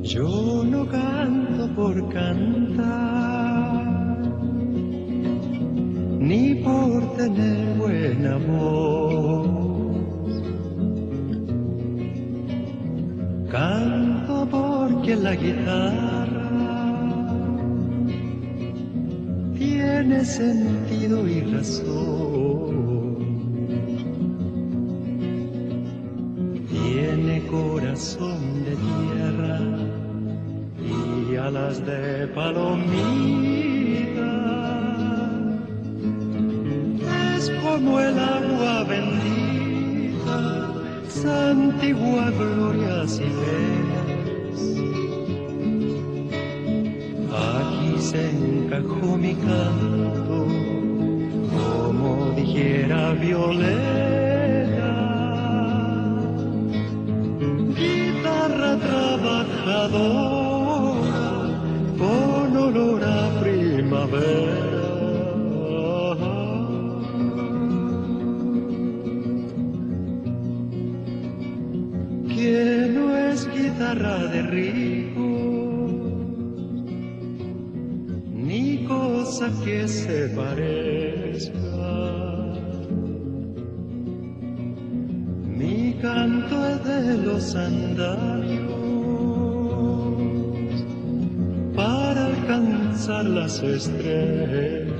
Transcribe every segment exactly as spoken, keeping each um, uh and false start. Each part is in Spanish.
Yo no canto por cantar, ni por tener buena voz. Canto porque la guitarra tiene sentido y razón. Tiene corazón de tierra y alas de palomita. Es como el agua bendita, santigua glorias y penas. Aquí se encajó mi canto, como dijera Violeta. Guitarra trabajadora, con olor a primavera. Que no es guitarra de rico, ni cosa que se parezca. Mi canto es de los andamios para alcanzar las estrellas.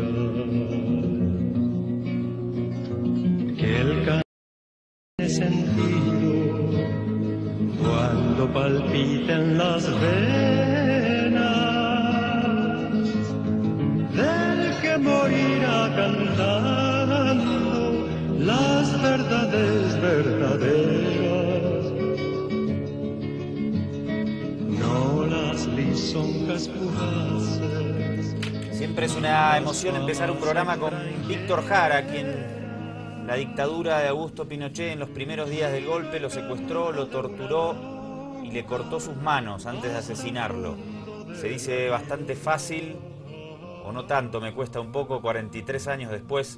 Que el canto tiene sentido cuando palpiten las venas del que morirá cantando las verdades verdaderas, no las lisonjas fugaces. Siempre es una emoción empezar un programa con Víctor Jara, quien la dictadura de Augusto Pinochet en los primeros días del golpe lo secuestró, lo torturó y le cortó sus manos antes de asesinarlo. Se dice bastante fácil, o no tanto, me cuesta un poco, cuarenta y tres años después,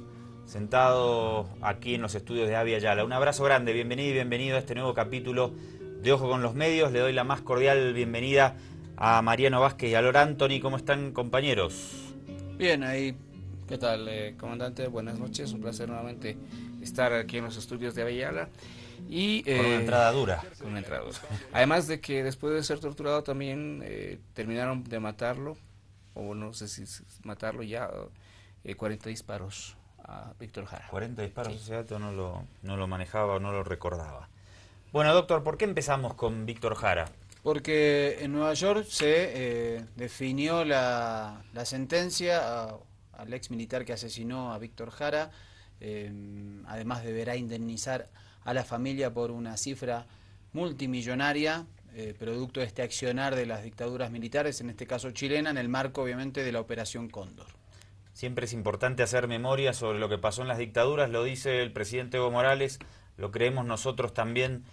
sentado aquí en los estudios de Avia Yala. Un abrazo grande, bienvenido y bienvenido a este nuevo capítulo de Ojo con los Medios. Le doy la más cordial bienvenida a Mariano Vázquez y a Lor Anthony. ¿Cómo están, compañeros? Bien, ahí. ¿Qué tal, eh, comandante? Buenas noches, un placer nuevamente estar aquí en los estudios de Avia Yala. Y, eh, con una entrada dura. Con una entrada dura. Además de que después de ser torturado también eh, terminaron de matarlo, o no sé si matarlo ya, eh, cuarenta disparos a Víctor Jara. cuarenta disparos, sí. Ese dato no lo, no lo manejaba o no lo recordaba. Bueno, doctor, ¿por qué empezamos con Víctor Jara? Porque en Nueva York se eh, definió la, la sentencia a, al ex militar que asesinó a Víctor Jara. Eh, además deberá indemnizar a la familia por una cifra multimillonaria, eh, producto de este accionar de las dictaduras militares, en este caso chilena, en el marco obviamente de la Operación Cóndor. Siempre es importante hacer memoria sobre lo que pasó en las dictaduras, lo dice el presidente Evo Morales, lo creemos nosotros también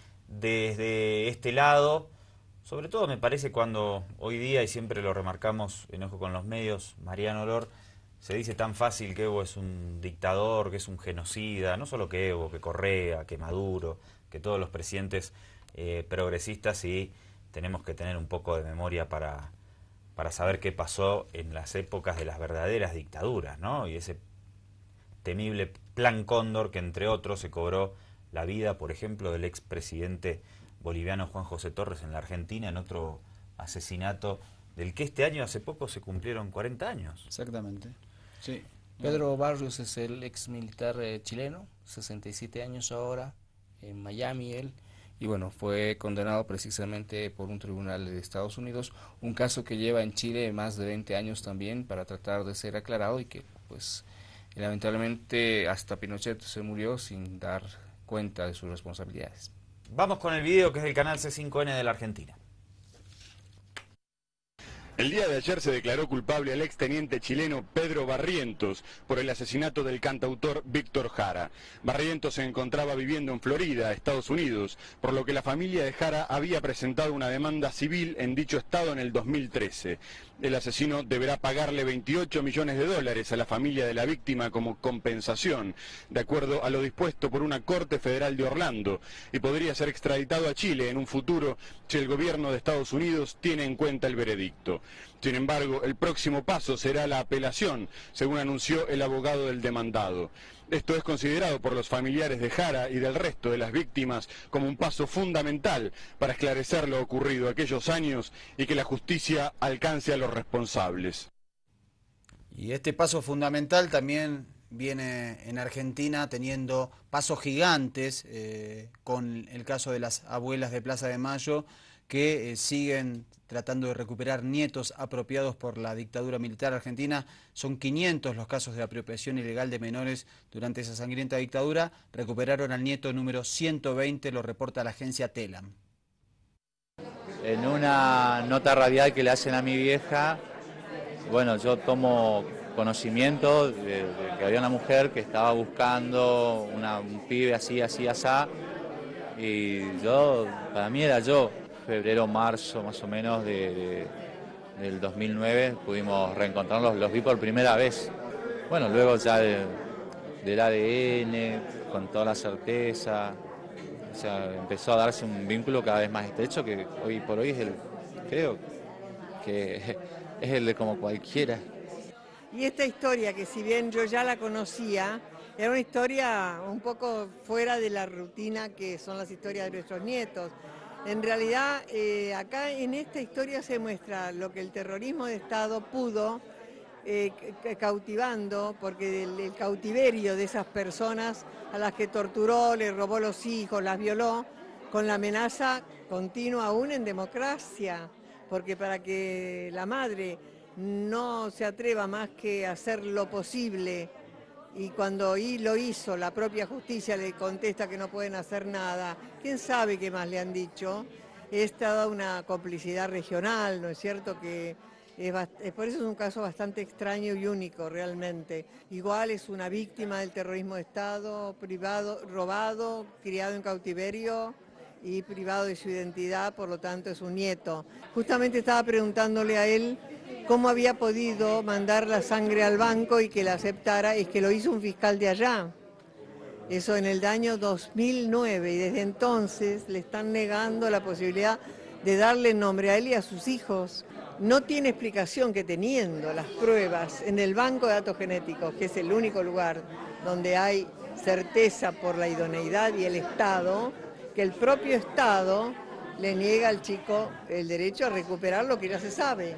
desde este lado, sobre todo me parece cuando hoy día, y siempre lo remarcamos en Ojo con los Medios, Mariano Lor, se dice tan fácil que Evo es un dictador, que es un genocida, no solo que Evo, que Correa, que Maduro, que todos los presidentes eh, progresistas, y tenemos que tener un poco de memoria para, para saber qué pasó en las épocas de las verdaderas dictaduras, ¿no? Y ese temible Plan Cóndor que, entre otros, se cobró la vida, por ejemplo, del expresidente boliviano Juan José Torres en la Argentina, en otro asesinato del que este año, hace poco, se cumplieron cuarenta años. Exactamente. Sí. Pedro Barrios es el ex militar eh, chileno, sesenta y siete años ahora, en Miami él, y bueno, fue condenado precisamente por un tribunal de Estados Unidos, un caso que lleva en Chile más de veinte años también para tratar de ser aclarado y que pues lamentablemente hasta Pinochet se murió sin dar cuenta de sus responsabilidades. Vamos con el video que es del canal C cinco N de la Argentina. El día de ayer se declaró culpable al exteniente chileno Pedro Barrientos por el asesinato del cantautor Víctor Jara. Barrientos se encontraba viviendo en Florida, Estados Unidos, por lo que la familia de Jara había presentado una demanda civil en dicho estado en el dos mil trece. El asesino deberá pagarle veintiocho millones de dólares a la familia de la víctima como compensación, de acuerdo a lo dispuesto por una corte federal de Orlando, y podría ser extraditado a Chile en un futuro si el gobierno de Estados Unidos tiene en cuenta el veredicto. Sin embargo, el próximo paso será la apelación, según anunció el abogado del demandado. Esto es considerado por los familiares de Jara y del resto de las víctimas como un paso fundamental para esclarecer lo ocurrido aquellos años y que la justicia alcance a los responsables. Y este paso fundamental también viene en Argentina teniendo pasos gigantes, eh, con el caso de las abuelas de Plaza de Mayo, que eh, siguen tratando de recuperar nietos apropiados por la dictadura militar argentina. Son quinientos los casos de apropiación ilegal de menores durante esa sangrienta dictadura. Recuperaron al nieto número ciento veinte, lo reporta la agencia Telam. En una nota radial que le hacen a mi vieja, bueno, yo tomo conocimiento de, de que había una mujer que estaba buscando una, un pibe así, así, asá, y yo, para mí era yo. Febrero, marzo más o menos de, de, del dos mil nueve pudimos reencontrarlos, los vi por primera vez. Bueno, luego ya de, del A D N, con toda la certeza, o sea, empezó a darse un vínculo cada vez más estrecho que hoy por hoy es el, creo, que es el de como cualquiera. Y esta historia, que si bien yo ya la conocía, era una historia un poco fuera de la rutina que son las historias de nuestros nietos. En realidad, eh, acá en esta historia se muestra lo que el terrorismo de Estado pudo, eh, cautivando, porque el, el cautiverio de esas personas a las que torturó, les robó los hijos, las violó, con la amenaza continua aún en democracia, porque para que la madre no se atreva más que a hacer lo posible, y cuando lo hizo, la propia justicia le contesta que no pueden hacer nada, quién sabe qué más le han dicho. Es toda una complicidad regional, ¿no es cierto? Que es, por eso es un caso bastante extraño y único realmente. Igual es una víctima del terrorismo de Estado, privado, robado, criado en cautiverio y privado de su identidad, por lo tanto es un nieto. Justamente estaba preguntándole a él cómo había podido mandar la sangre al banco y que la aceptara. Es que lo hizo un fiscal de allá, eso en el año dos mil nueve, y desde entonces le están negando la posibilidad de darle nombre a él y a sus hijos. No tiene explicación que, teniendo las pruebas en el banco de datos genéticos, que es el único lugar donde hay certeza por la idoneidad y el Estado, que el propio Estado le niega al chico el derecho a recuperar lo que ya se sabe.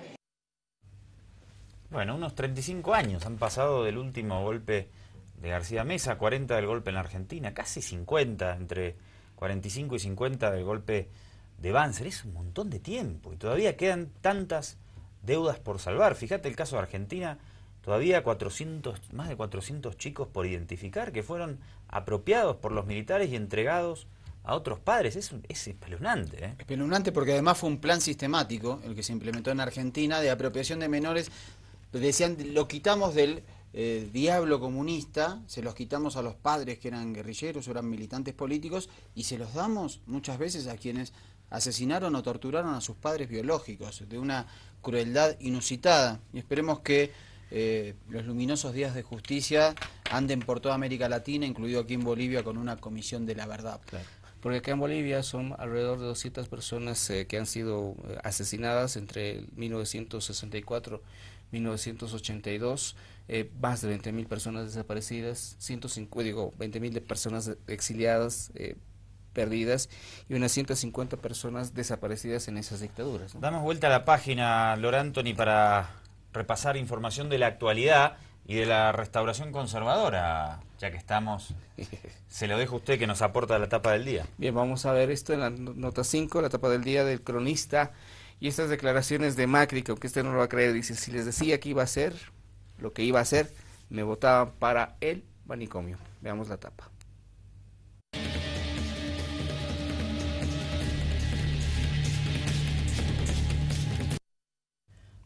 Bueno, unos treinta y cinco años han pasado del último golpe de García Meza, cuarenta del golpe en la Argentina, casi cincuenta, entre cuarenta y cinco y cincuenta del golpe de Banzer. Es un montón de tiempo y todavía quedan tantas deudas por salvar. Fíjate el caso de Argentina, todavía cuatrocientos, más de cuatrocientos chicos por identificar que fueron apropiados por los militares y entregados a otros padres. Es, es espeluznante, ¿eh? Espeluznante, porque además fue un plan sistemático el que se implementó en Argentina de apropiación de menores. Decían, lo quitamos del eh, diablo comunista, se los quitamos a los padres que eran guerrilleros o eran militantes políticos, y se los damos muchas veces a quienes asesinaron o torturaron a sus padres biológicos, de una crueldad inusitada. Y esperemos que eh, los luminosos días de justicia anden por toda América Latina, incluido aquí en Bolivia, con una comisión de la verdad. Claro. Porque acá en Bolivia son alrededor de doscientas personas eh, que han sido eh, asesinadas entre mil novecientos sesenta y cuatro y mil novecientos ochenta y dos, eh, más de veinte mil personas desaparecidas, ciento cincuenta, digo, veinte mil de personas exiliadas, eh, perdidas, y unas ciento cincuenta personas desaparecidas en esas dictaduras, ¿no? Damos vuelta a la página, Lor Anthony, para repasar información de la actualidad y de la restauración conservadora, ya que estamos. Se lo dejo a usted, que nos aporta la tapa del día. Bien, vamos a ver esto en la nota cinco, la tapa del día del Cronista, y estas declaraciones de Macri, que aunque usted no lo va a creer, dice: si les decía que iba a hacer lo que iba a hacer, me votaban para el manicomio. Veamos la tapa.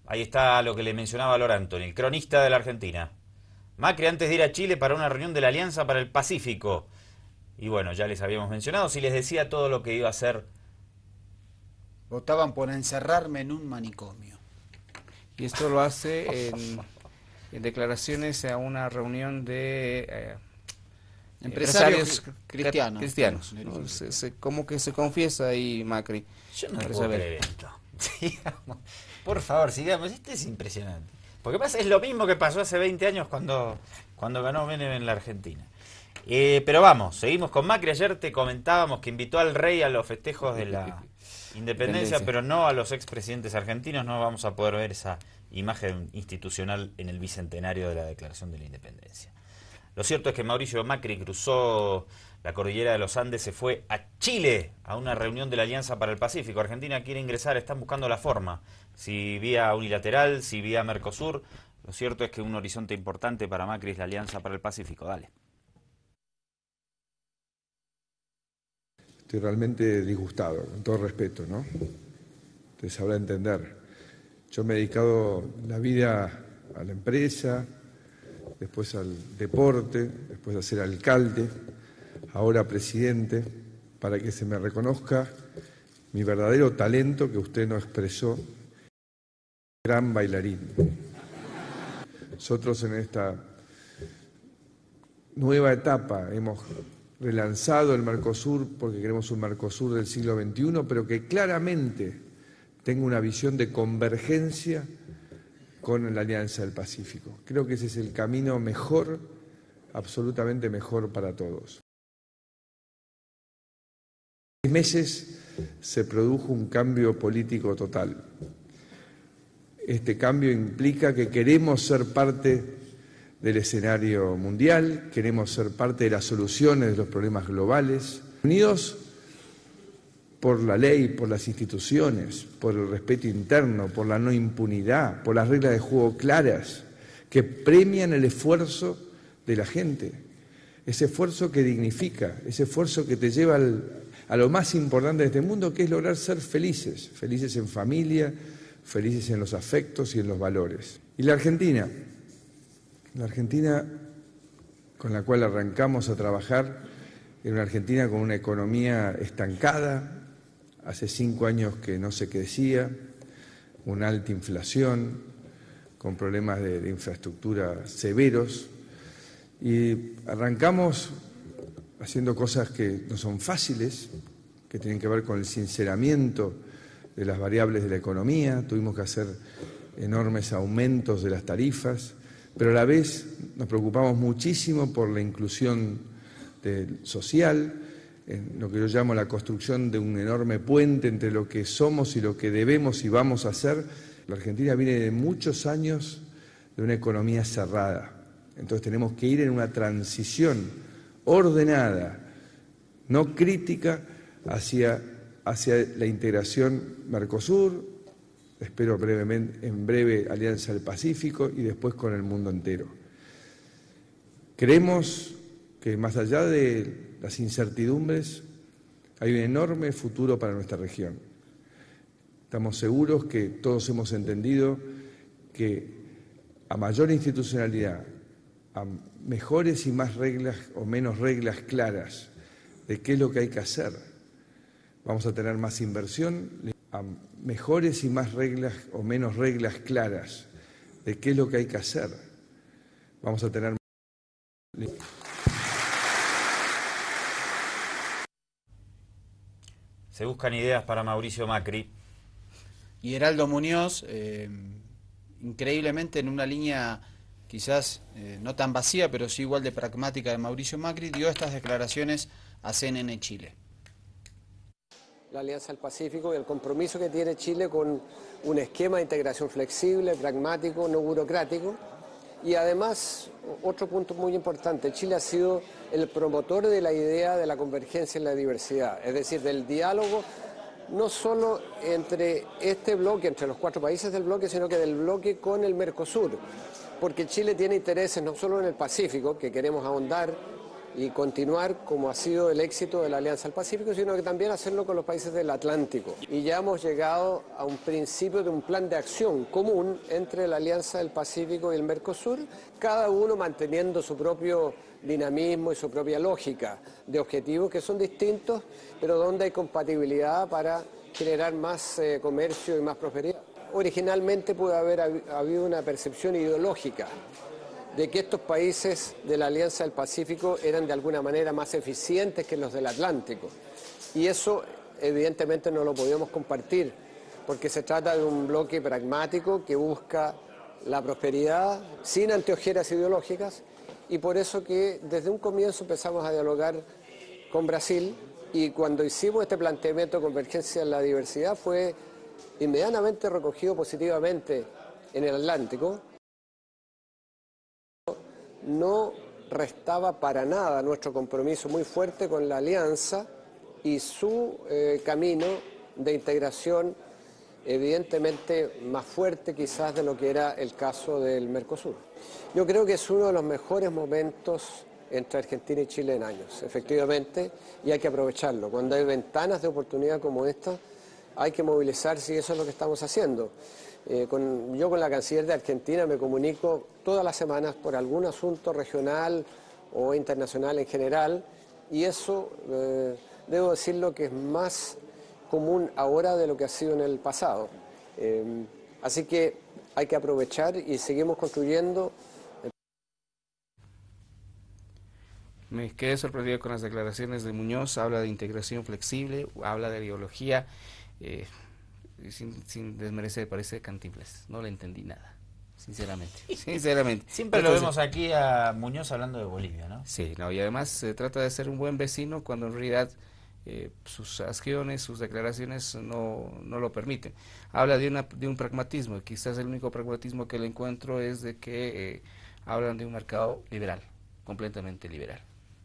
Ahí está lo que le mencionaba Lord Anthony, el cronista de la Argentina. Macri antes de ir a Chile para una reunión de la Alianza para el Pacífico. Y bueno, ya les habíamos mencionado, si les decía todo lo que iba a hacer. Votaban por encerrarme en un manicomio. Y esto lo hace en, en declaraciones a una reunión de eh, empresarios, empresarios cristianos. cristianos, ¿no? se, se, como que se confiesa ahí Macri. Yo no puedo creer esto. Sigamos. Por favor, sigamos. Este es impresionante. Porque pasa, es lo mismo que pasó hace veinte años cuando, cuando ganó Menem en la Argentina. Eh, pero vamos, seguimos con Macri. Ayer te comentábamos que invitó al rey a los festejos de la independencia, pero no a los expresidentes argentinos. No vamos a poder ver esa imagen institucional en el bicentenario de la Declaración de la Independencia. Lo cierto es que Mauricio Macri cruzó la cordillera de los Andes, se fue a Chile a una reunión de la Alianza para el Pacífico. Argentina quiere ingresar, están buscando la forma, si vía unilateral, si vía Mercosur. Lo cierto es que un horizonte importante para Macri es la Alianza para el Pacífico. Dale. Estoy realmente disgustado, con todo respeto, ¿no? Te sabrá entender. Yo me he dedicado la vida a la empresa, después al deporte, después a ser alcalde, ahora presidente, para que se me reconozca mi verdadero talento que usted no expresó, gran bailarín. Nosotros en esta nueva etapa hemos relanzado el Mercosur porque queremos un Mercosur del siglo veintiuno, pero que claramente tenga una visión de convergencia con la Alianza del Pacífico. Creo que ese es el camino mejor, absolutamente mejor para todos. En seis meses se produjo un cambio político total. Este cambio implica que queremos ser parte del escenario mundial, queremos ser parte de las soluciones de los problemas globales, unidos por la ley, por las instituciones, por el respeto interno, por la no impunidad, por las reglas de juego claras, que premian el esfuerzo de la gente, ese esfuerzo que dignifica, ese esfuerzo que te lleva al, a lo más importante de este mundo, que es lograr ser felices, felices en familia, felices en los afectos y en los valores. Y la Argentina, la Argentina con la cual arrancamos a trabajar, era una Argentina con una economía estancada, hace cinco años que no se crecía, una alta inflación, con problemas de, de infraestructura severos, y arrancamos haciendo cosas que no son fáciles, que tienen que ver con el sinceramiento de las variables de la economía. Tuvimos que hacer enormes aumentos de las tarifas, pero a la vez nos preocupamos muchísimo por la inclusión de, social, en lo que yo llamo la construcción de un enorme puente entre lo que somos y lo que debemos y vamos a hacer. La Argentina viene de muchos años de una economía cerrada, entonces tenemos que ir en una transición ordenada, no crítica, hacia, hacia la integración Mercosur, espero brevemente, en breve Alianza del Pacífico y después con el mundo entero. Creemos que más allá de las incertidumbres hay un enorme futuro para nuestra región. Estamos seguros que todos hemos entendido que a mayor institucionalidad, a mejores y más reglas o menos reglas claras de qué es lo que hay que hacer, vamos a tener más inversión, a mejores y más reglas o menos reglas claras de qué es lo que hay que hacer, vamos a tener. Se buscan ideas para Mauricio Macri. Y Heraldo Muñoz, eh, increíblemente en una línea quizás eh, no tan vacía, pero sí igual de pragmática de Mauricio Macri, dio estas declaraciones a C N N Chile. La Alianza del Pacífico y el compromiso que tiene Chile con un esquema de integración flexible, pragmático, no burocrático. Y además, otro punto muy importante, Chile ha sido el promotor de la idea de la convergencia en la diversidad, es decir, del diálogo no solo entre este bloque, entre los cuatro países del bloque, sino que del bloque con el Mercosur, porque Chile tiene intereses no solo en el Pacífico, que queremos ahondar y continuar como ha sido el éxito de la Alianza del Pacífico, sino que también hacerlo con los países del Atlántico. Y ya hemos llegado a un principio de un plan de acción común entre la Alianza del Pacífico y el Mercosur, cada uno manteniendo su propio dinamismo y su propia lógica de objetivos que son distintos, pero donde hay compatibilidad para generar más eh, comercio y más prosperidad. Originalmente puede haber habido una percepción ideológica de que estos países de la Alianza del Pacífico eran de alguna manera más eficientes que los del Atlántico. Y eso evidentemente no lo podíamos compartir, porque se trata de un bloque pragmático que busca la prosperidad sin anteojeras ideológicas, y por eso que desde un comienzo empezamos a dialogar con Brasil, y cuando hicimos este planteamiento de convergencia en la diversidad fue inmediatamente recogido positivamente en el Atlántico. No restaba para nada nuestro compromiso muy fuerte con la alianza y su eh, camino de integración evidentemente más fuerte quizás de lo que era el caso del Mercosur. Yo creo que es uno de los mejores momentos entre Argentina y Chile en años, efectivamente, y hay que aprovecharlo. Cuando hay ventanas de oportunidad como esta, hay que movilizarse, y eso es lo que estamos haciendo. Eh, con, yo con la canciller de Argentina me comunico todas las semanas por algún asunto regional o internacional en general, y eso, eh, debo decirlo, que es más común ahora de lo que ha sido en el pasado. Eh, así que hay que aprovechar y seguimos construyendo. Me quedé sorprendido con las declaraciones de Muñoz. Habla de integración flexible, habla de ideología, eh, sin, sin desmerecer, parece Cantinflas. No le entendí nada, sinceramente. sinceramente. Siempre lo vemos aquí a Muñoz hablando de Bolivia, ¿no? Sí, no, y además se trata de ser un buen vecino cuando en realidad eh, sus acciones, sus declaraciones no, no lo permiten. Habla de, una, de un pragmatismo, quizás el único pragmatismo que le encuentro es de que eh, hablan de un mercado liberal, completamente liberal.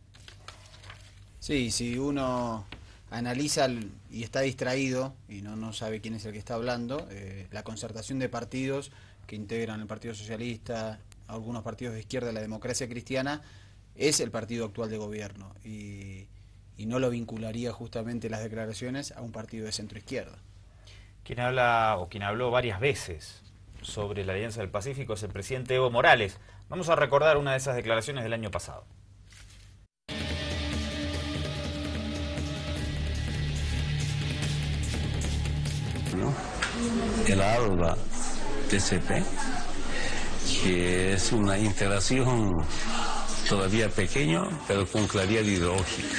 Sí, si uno analiza el, y está distraído y no, no sabe quién es el que está hablando, eh, la concertación de partidos que integran el Partido Socialista, algunos partidos de izquierda, la Democracia Cristiana, es el partido actual de gobierno, y, y no lo vincularía justamente las declaraciones a un partido de centro-izquierda. Quien habla, o quien habló varias veces sobre la Alianza del Pacífico es el presidente Evo Morales. Vamos a recordar una de esas declaraciones del año pasado. ¿No? El ALBA T C P, que es una integración todavía pequeña, pero con claridad ideológica.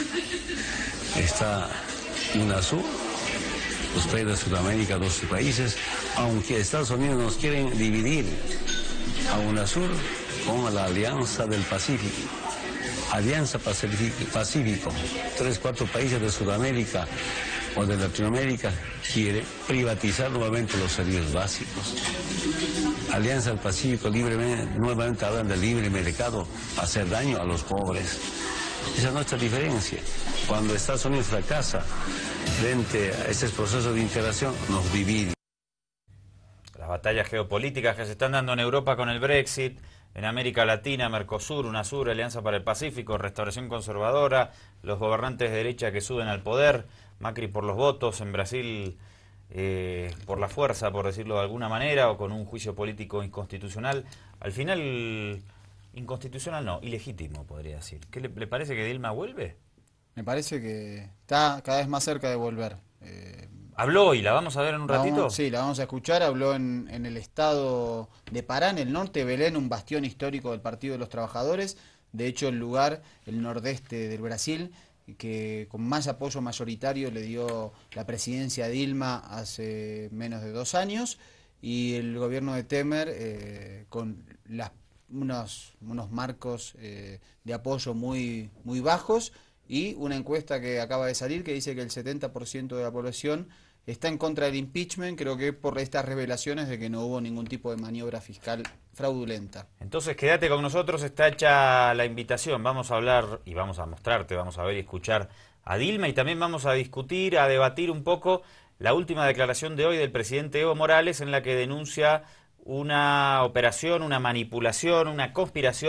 Está UNASUR, los países de Sudamérica, doce países, aunque Estados Unidos nos quieren dividir a UNASUR con la Alianza del Pacífico. Alianza Pacífico, Pacífico, tres, cuatro países de Sudamérica o de Latinoamérica quiere privatizar nuevamente los servicios básicos. Alianza del Pacífico libremente, nuevamente hablan de libre mercado, hacer daño a los pobres. Esa es nuestra diferencia. Cuando Estados Unidos fracasa frente a estos procesos de integración, nos divide. Las batallas geopolíticas que se están dando en Europa con el Brexit, en América Latina, Mercosur, UNASUR, Alianza para el Pacífico, Restauración Conservadora, los gobernantes de derecha que suben al poder, Macri por los votos, en Brasil eh, por la fuerza, por decirlo de alguna manera, o con un juicio político inconstitucional. Al final, inconstitucional no, ilegítimo podría decir. ¿Qué le, le parece que Dilma vuelve? Me parece que está cada vez más cerca de volver. Eh, ¿Habló hoy? ¿La vamos a ver en un ratito? Vamos, sí, la vamos a escuchar. Habló en, en el estado de Pará, en el norte de Belén, un bastión histórico del Partido de los Trabajadores. De hecho, el lugar, el nordeste del Brasil, que con más apoyo mayoritario le dio la presidencia a Dilma hace menos de dos años, y el gobierno de Temer, eh, con las, unos, unos marcos eh, de apoyo muy, muy bajos, y una encuesta que acaba de salir que dice que el setenta por ciento de la población está en contra del impeachment, creo que por estas revelaciones de que no hubo ningún tipo de maniobra fiscal fraudulenta. Entonces quédate con nosotros, está hecha la invitación, vamos a hablar y vamos a mostrarte, vamos a ver y escuchar a Dilma, y también vamos a discutir, a debatir un poco la última declaración de hoy del presidente Evo Morales, en la que denuncia una operación, una manipulación, una conspiración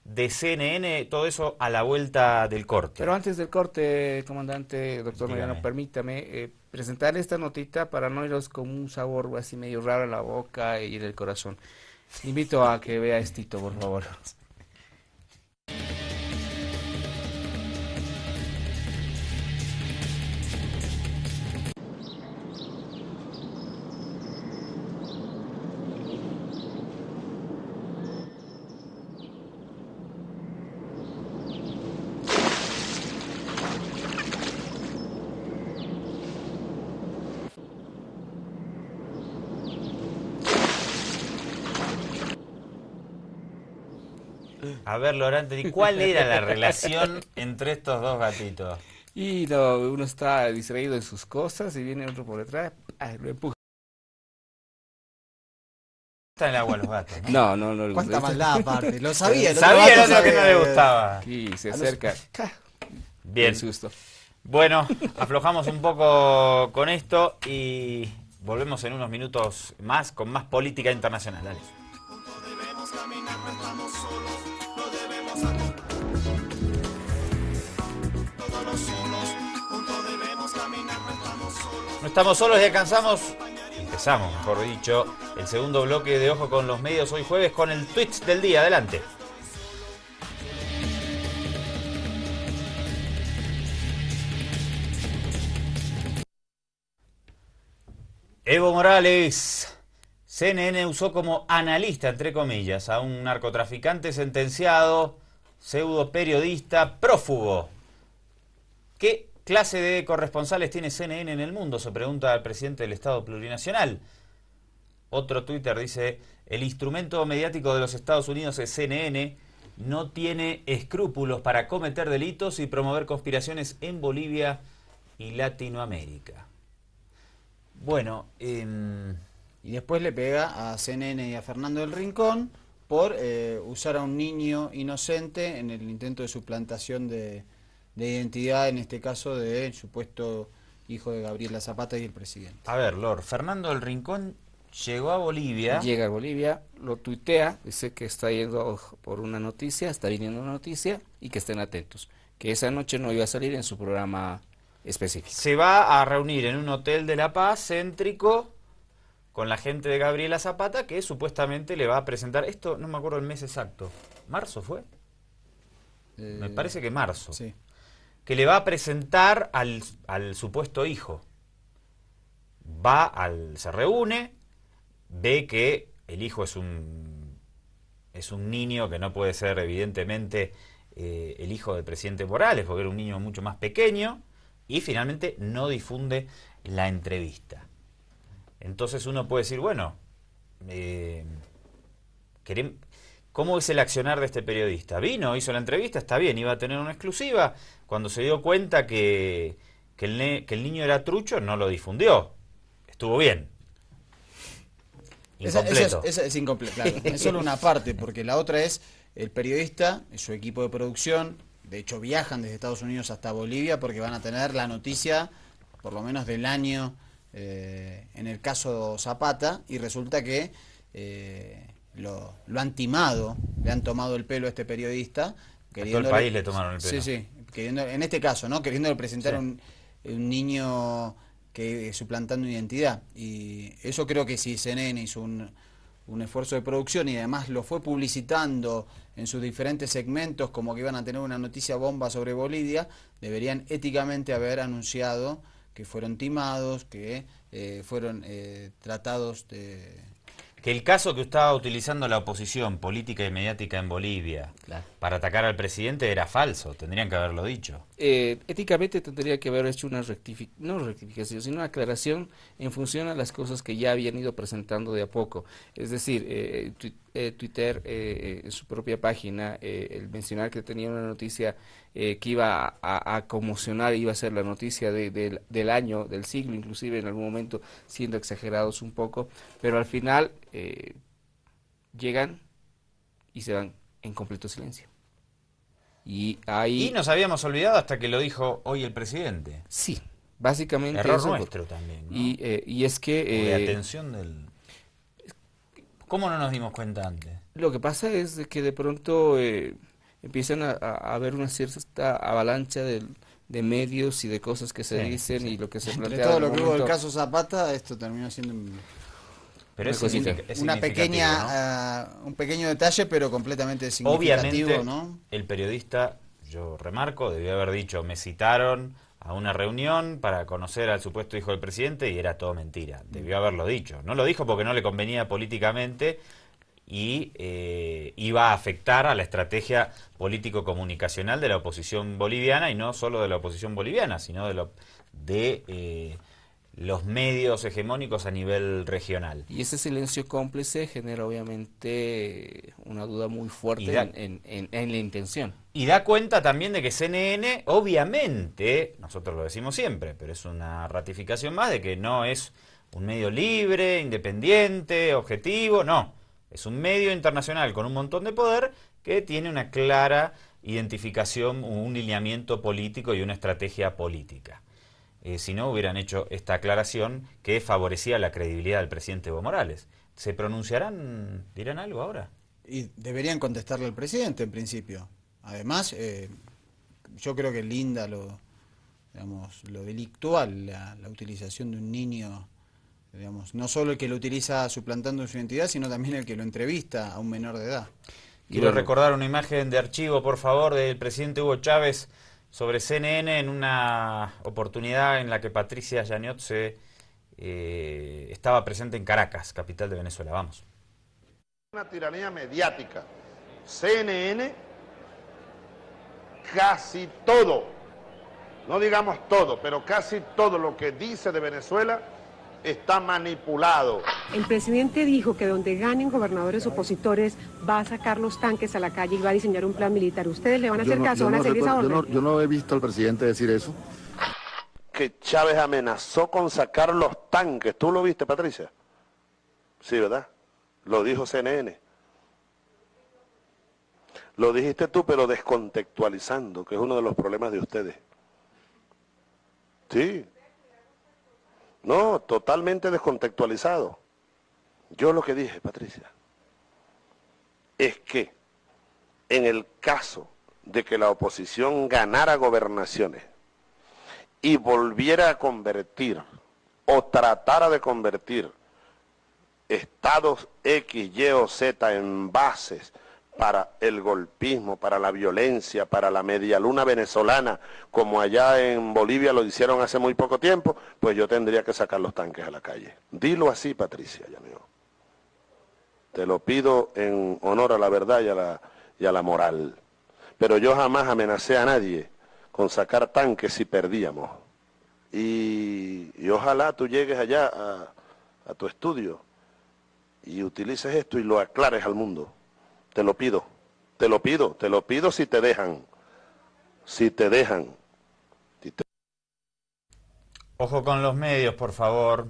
de C N N, todo eso a la vuelta del corte. Pero antes del corte, comandante, doctor Dígame. Mariano, permítame eh, presentar esta notita para no iros con un sabor así medio raro en la boca y en el corazón. Invito a que vea estito, por favor. A ver, Lorante, ¿cuál era la relación entre estos dos gatitos? Y no, uno está distraído en sus cosas y viene otro por detrás, ah, lo empuja. Está en el agua los gatos, ¿no? No, no, no. Cuánta esto- maldad aparte, lo sabía. Sabía lo el otro que no le gustaba. Y se A los- acerca. Bien. Qué susto. Bueno, aflojamos un poco con esto y volvemos en unos minutos más con más política internacional. Dale. No estamos solos y alcanzamos, empezamos, mejor dicho, el segundo bloque de Ojo con los Medios hoy jueves con el tweet del día. Adelante. Evo Morales. C N N usó como analista, entre comillas, a un narcotraficante sentenciado, pseudo periodista, prófugo. ¿Qué clase de corresponsales tiene C N N en el mundo?, se pregunta al presidente del Estado Plurinacional. Otro Twitter dice: el instrumento mediático de los Estados Unidos es C N N, no tiene escrúpulos para cometer delitos y promover conspiraciones en Bolivia y Latinoamérica. Bueno, eh, Y después le pega a C N N y a Fernando del Rincón por eh, usar a un niño inocente en el intento de suplantación de, de identidad, en este caso del supuesto hijo de Gabriela Zapata y el presidente. a ver, Lord, Fernando del Rincón llegó a Bolivia. Llega a Bolivia, lo tuitea, dice que está yendo por una noticia, está viniendo una noticia y que estén atentos. Que esa noche no iba a salir en su programa específico. Se va a reunir en un hotel de La Paz, céntrico, con la gente de Gabriela Zapata, que supuestamente le va a presentar, esto no me acuerdo el mes exacto, ¿marzo fue? Eh, Me parece que marzo. Sí. Que le va a presentar al, al supuesto hijo. Va al, se reúne, ve que el hijo es un es un niño que no puede ser evidentemente eh, el hijo del presidente Morales, porque era un niño mucho más pequeño, y finalmente no difunde la entrevista. Entonces uno puede decir, bueno, eh, querem- ¿cómo es el accionar de este periodista? Vino, hizo la entrevista, está bien, iba a tener una exclusiva. Cuando se dio cuenta que, que, el, ne- que el niño era trucho, no lo difundió. Estuvo bien. Esa, Incompleto. esa es, esa es incompleto, claro. Es solo una parte, porque la otra es el periodista, su equipo de producción. De hecho, viajan desde Estados Unidos hasta Bolivia porque van a tener la noticia, por lo menos del año, eh, en el caso Zapata, y resulta que eh, lo, lo han timado, le han tomado el pelo a este periodista. A todo el queriéndole- país le tomaron el pelo. Sí, sí, queriendo, en este caso, ¿no? Queriéndole presentar Sí. un, un niño que suplantando identidad. Y eso creo que si C N N hizo un, un esfuerzo de producción y además lo fue publicitando en sus diferentes segmentos como que iban a tener una noticia bomba sobre Bolivia, deberían éticamente haber anunciado que fueron timados, que eh, fueron eh, tratados de... Que el caso que estaba utilizando la oposición política y mediática en Bolivia Claro. para atacar al presidente era falso, tendrían que haberlo dicho. Eh, éticamente tendría que haber hecho una rectific no rectificación, sino una aclaración en función a las cosas que ya habían ido presentando de a poco. Es decir, eh, tu- eh, Twitter, eh, en su propia página, eh, el mencionar que tenía una noticia eh, que iba a, a- a conmocionar, iba a ser la noticia de- del- del año, del siglo, inclusive en algún momento siendo exagerados un poco, pero al final eh, llegan y se van en completo silencio. Y ahí... Y nos habíamos olvidado hasta que lo dijo hoy el presidente. Sí, básicamente Error eso, nuestro también, ¿no? y, eh, y es que O de eh, atención del... ¿Cómo no nos dimos cuenta antes? lo que pasa es de que de pronto eh, empiezan a, a haber una cierta avalancha de, de medios y de cosas que se sí, dicen sí. y lo que se Entre plantea. todo lo que hubo del caso Zapata, esto terminó siendo un, pero es una, signific es una pequeña, ¿no? uh, un pequeño detalle, pero completamente significativo. Obviamente, ¿no? El periodista, yo remarco, debió haber dicho, me citaron a una reunión para conocer al supuesto hijo del presidente y era todo mentira. Debió haberlo dicho. No lo dijo porque no le convenía políticamente y eh, iba a afectar a la estrategia político-comunicacional de la oposición boliviana, y no solo de la oposición boliviana, sino de, lo, de eh, los medios hegemónicos a nivel regional. Y ese silencio cómplice genera obviamente una duda muy fuerte da, en, en, en la intención. Y da cuenta también de que C N N, obviamente, nosotros lo decimos siempre, pero es una ratificación más de que no es un medio libre, independiente, objetivo, no. Es un medio internacional con un montón de poder que tiene una clara identificación, un lineamiento político y una estrategia política. Eh, si no, hubieran hecho esta aclaración que favorecía la credibilidad del presidente Evo Morales. ¿Se pronunciarán, dirán algo ahora? Y deberían contestarle al presidente, en principio. Además, eh, yo creo que linda lo, digamos, lo delictual, la, la utilización de un niño, digamos, no solo el que lo utiliza suplantando su identidad, sino también el que lo entrevista a un menor de edad. Quiero bueno. recordar una imagen de archivo, por favor, del presidente Hugo Chávez sobre C N N en una oportunidad en la que Patricia Yaniot se, eh, estaba presente en Caracas, capital de Venezuela. Vamos. Una tiranía mediática. C N N, casi todo, no digamos todo, pero casi todo lo que dice de Venezuela está manipulado. El presidente dijo que donde ganen gobernadores opositores va a sacar los tanques a la calle y va a diseñar un plan militar. ¿Ustedes le van a hacer no, caso? ¿Van no a seguir esa orden? Yo no, yo no he visto al presidente decir eso. Que Chávez amenazó con sacar los tanques. ¿Tú lo viste, Patricia? Sí, ¿verdad? Lo dijo C N N. Lo dijiste tú, pero descontextualizando, que es uno de los problemas de ustedes. Sí. No, totalmente descontextualizado. Yo lo que dije, Patricia, es que en el caso de que la oposición ganara gobernaciones y volviera a convertir o tratara de convertir estados X, Y o Z en bases para el golpismo, para la violencia, para la medialuna venezolana, como allá en Bolivia lo hicieron hace muy poco tiempo, pues yo tendría que sacar los tanques a la calle. Dilo así, Patricia, ya mío. Te lo pido en honor a la verdad y a la, y a la moral. Pero yo jamás amenacé a nadie con sacar tanques si perdíamos. Y, y ojalá tú llegues allá a, a tu estudio y utilices esto y lo aclares al mundo. Te lo pido, te lo pido, te lo pido si te dejan, si te dejan. Si te... Ojo con los medios, por favor.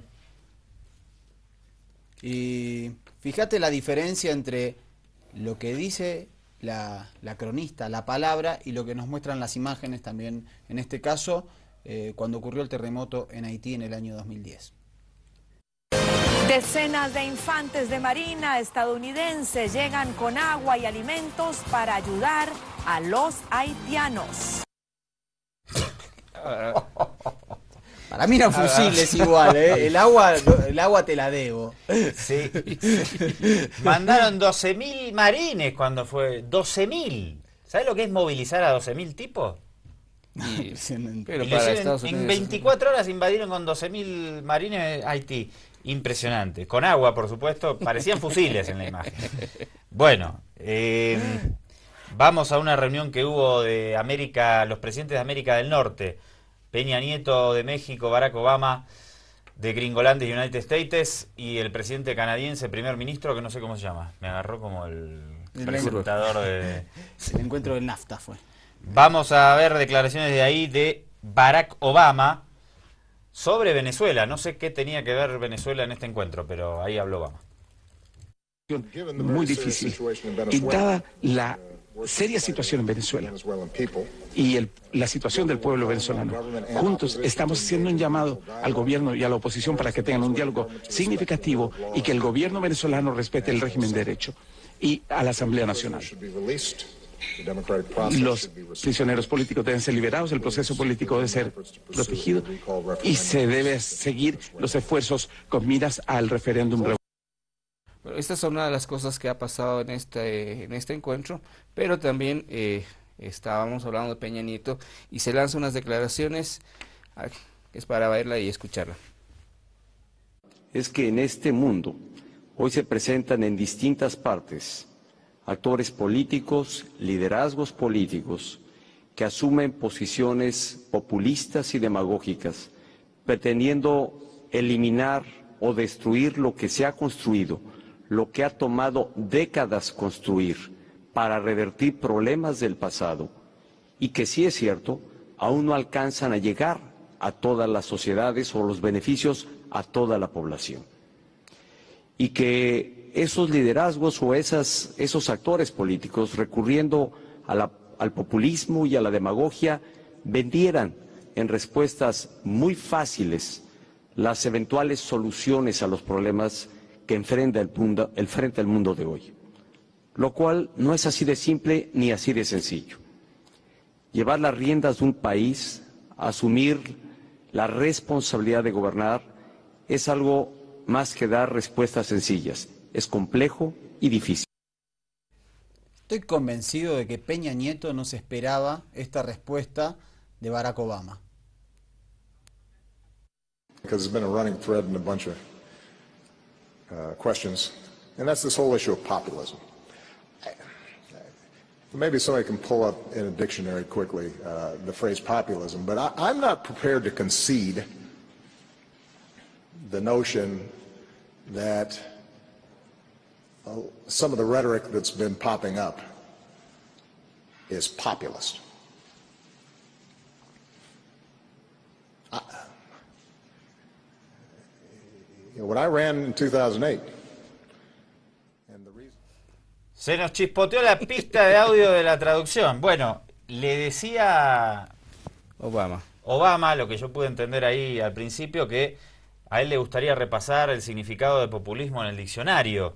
Y fíjate la diferencia entre lo que dice la, la cronista, la palabra, y lo que nos muestran las imágenes también, en este caso, eh, cuando ocurrió el terremoto en Haití en el año dos mil diez. Decenas de infantes de marina estadounidenses llegan con agua y alimentos para ayudar a los haitianos. Para mí eran fusiles igual, ¿eh? El agua, el agua te la debo. Sí. Mandaron doce mil marines cuando fue. doce mil. ¿Sabes lo que es movilizar a doce mil tipos? Y, pero para Estados Unidos, en veinticuatro horas invadieron con doce mil marines Haití. Impresionante. Con agua, por supuesto. Parecían fusiles en la imagen. Bueno, eh, vamos a una reunión que hubo de América, los presidentes de América del Norte. Peña Nieto de México, Barack Obama de Gringolandia y United States, y el presidente canadiense, primer ministro, que no sé cómo se llama. Me agarró como el, el presentador de... El encuentro del NAFTA fue. Vamos a ver declaraciones de ahí de Barack Obama sobre Venezuela. No sé qué tenía que ver Venezuela en este encuentro, pero ahí habló Obama. Muy difícil. Y dada la seria situación en Venezuela y el, la situación del pueblo venezolano, juntos estamos haciendo un llamado al gobierno y a la oposición para que tengan un diálogo significativo y que el gobierno venezolano respete el régimen de derecho y a la Asamblea Nacional. Los prisioneros políticos deben ser liberados, el proceso político debe ser protegido y se debe seguir los esfuerzos con miras al referéndum. Bueno, esta es una de las cosas que ha pasado en este, en este encuentro, pero también eh, estábamos hablando de Peña Nieto y se lanzan unas declaraciones, es para verla y escucharla. Es que en este mundo hoy se presentan en distintas partes actores políticos, liderazgos políticos, que asumen posiciones populistas y demagógicas, pretendiendo eliminar o destruir lo que se ha construido, lo que ha tomado décadas construir para revertir problemas del pasado, y que sí es cierto, aún no alcanzan a llegar a todas las sociedades o los beneficios a toda la población. Y que esos liderazgos o esas, esos actores políticos, recurriendo a la, al populismo y a la demagogia, vendieran en respuestas muy fáciles las eventuales soluciones a los problemas que enfrenta el mundo, el frente al mundo de hoy. Lo cual no es así de simple ni así de sencillo. Llevar las riendas de un país, asumir la responsabilidad de gobernar, es algo más que dar respuestas sencillas. Es complejo y difícil. Estoy convencido de que Peña Nieto no se esperaba esta respuesta de Barack Obama. Because there's been a running thread in a bunch of uh, questions, and that's this whole issue of populism. Maybe somebody can pull up in a dictionary quickly uh, the phrase populism, but I, I'm not prepared to concede the notion that uh, some of the rhetoric that's been popping up is populist. I, you know, when I ran in two thousand eight, se nos chispoteó la pista de audio de la traducción. Bueno, le decía Obama. Obama, lo que yo pude entender ahí al principio, que a él le gustaría repasar el significado de populismo en el diccionario,